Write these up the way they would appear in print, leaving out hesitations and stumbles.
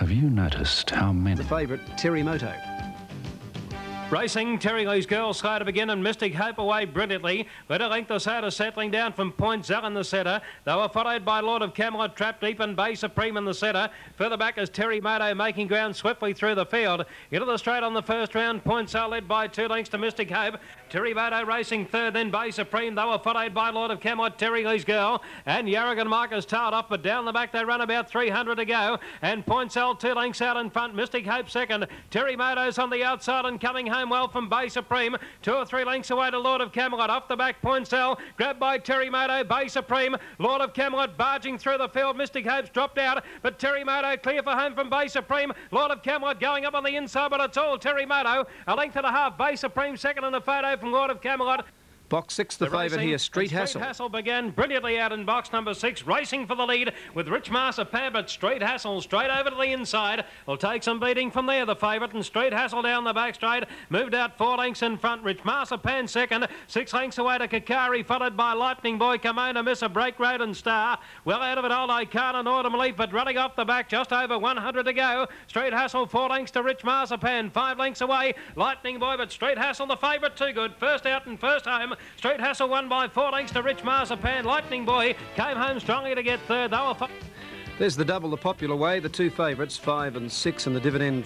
Have you noticed how many... The favourite, Terry Moto. Racing, Terry Lee's Girl, slow to begin, and Mystic Hope away brilliantly. But a length or so to settling down from Point Zell in the centre. They were followed by Lord of Camelot, Trap Deep, and Bay Supreme in the centre. Further back is Terry Moto making ground swiftly through the field. Into the straight on the first round, Point Zell led by 2 lengths to Mystic Hope. Terry Moto racing third, then Bay Supreme. They were followed by Lord of Camelot, Terry Lee's Girl, and Yarragon Marcus tailed off, but down the back they run about 300 to go. And Point Zell 2 lengths out in front, Mystic Hope second. Terry Moto's on the outside and coming home well from Bay Supreme. 2 or 3 lengths away to Lord of Camelot. Off the back, Point Zell, grabbed by Terry Moto, Bay Supreme. Lord of Camelot barging through the field. Mystic Hope's dropped out, but Terry Moto clear for home from Bay Supreme. Lord of Camelot going up on the inside, but it's all Terry Moto. A length and a half. Bay Supreme second in the photo from Lord of Camelot. Box 6, the favourite here, Street Hassle. Street Hassle began brilliantly out in box number 6, racing for the lead with Rich Master Pan, but Street Hassle straight over to the inside. Will take some beating from there, the favourite, and Street Hassle down the back straight. Moved out 4 lengths in front. Rich Master Pan second. 6 lengths away to Kakari, followed by Lightning Boy, Kimona, Miss a Break Road and Star. Well out of it, Old Icon and Autumn Leaf, but running off the back, just over 100 to go. Street Hassle 4 lengths to Rich Master Pan, 5 lengths away. Lightning Boy, but Street Hassle the favourite, too good. First out and first home. Street Hassle won by 4 lengths to Rich Marzipan. Lightning Boy came home strongly to get third. They were... There's the double, the popular way. The 2 favourites, 5 and 6, and the dividend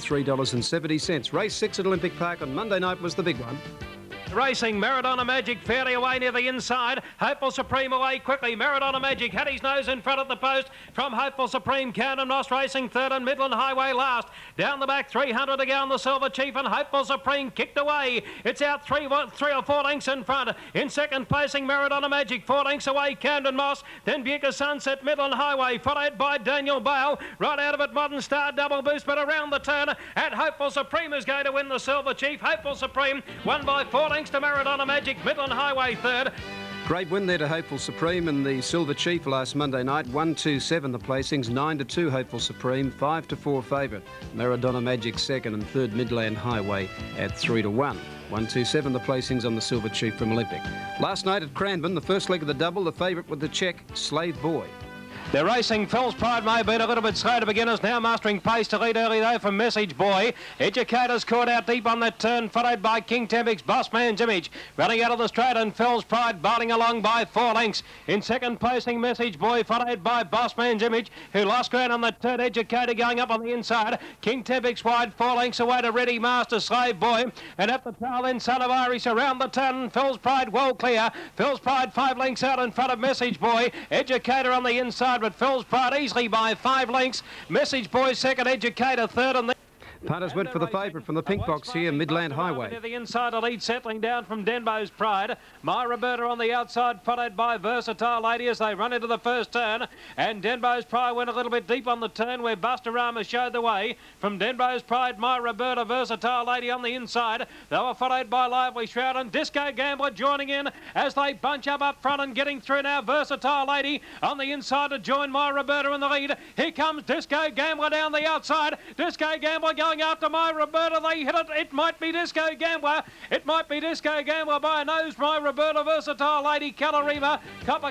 $3.70. Race 6 at Olympic Park on Monday night was the big one. Racing, Maradona Magic fairly away near the inside. Hopeful Supreme away quickly. Maradona Magic had his nose in front of the post from Hopeful Supreme. Camden Moss racing third and Midland Highway last. Down the back, 300 to go on the Silver Chief, and Hopeful Supreme kicked away. It's out 3 or 4 lengths in front. In second placing, Maradona Magic, 4 lengths away, Camden Moss. Then Buca Sunset, Midland Highway, followed by Daniel Bale. Right out of it, Modern Star double boost, but around the turn, and Hopeful Supreme is going to win the Silver Chief. Hopeful Supreme won by 4 lengths to Maradona Magic, Midland Highway third. Great win there to Hopeful Supreme in the Silver Chief last Monday night. 1-2-7 the placings, 9-2 Hopeful Supreme, 5-4 favourite. Maradona Magic second, and third Midland Highway at 3-1. 1-2-7 the placings on the Silver Chief from Olympic. Last night at Cranbourne, the first leg of the double, the favourite with the check, Slave Boy. They're racing. Phil's Pride may be a little bit slow to beginners, now mastering pace to lead early though from Message Boy. Educator's caught out deep on that turn, followed by King Tempic's Bossman's Image. Running out of the straight, and Phil's Pride bowling along by 4 lengths. In second placing, Message Boy, followed by Bossman's Image, who lost ground on that turn. Educator going up on the inside. King Tempic's wide, 4 lengths away to Ready Master Slave Boy. And at the tail then, Son of Iris around the turn. Phil's Pride well clear. Phil's Pride 5 lengths out in front of Message Boy. Educator on the inside, but Phil's Pride easily by 5 lengths. Message Boy second, Educator third, and then... Punters went for the favourite from the pink box here, Midland Highway. Near the inside, the lead settling down from Denbo's Pride. My Roberta on the outside, followed by Versatile Lady as they run into the first turn. And Denbo's Pride went a little bit deep on the turn where Buster Rama showed the way. From Denbo's Pride, My Roberta, Versatile Lady on the inside. They were followed by Lively Shroud and Disco Gambler joining in as they bunch up front and getting through now. Versatile Lady on the inside to join My Roberta in the lead. Here comes Disco Gambler down the outside. Disco Gambler going after My Roberta. They hit it. It might be Disco Gambler. It might be Disco Gambler by a nose. My Roberta, Versatile Lady, Calarima, Copper.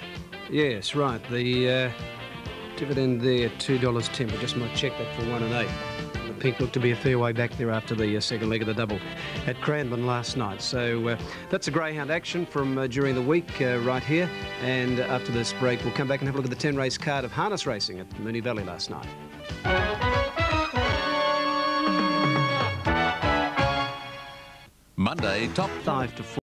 Yes, right. The dividend there, $2.10. We just might check that for 1 and 8. The pink looked to be a fair way back there after the second leg of the double at Cranbourne last night. So that's a greyhound action from during the week right here. And after this break, we'll come back and have a look at the 10-race card of harness racing at Moonee Valley last night. Monday, top 5 to 4.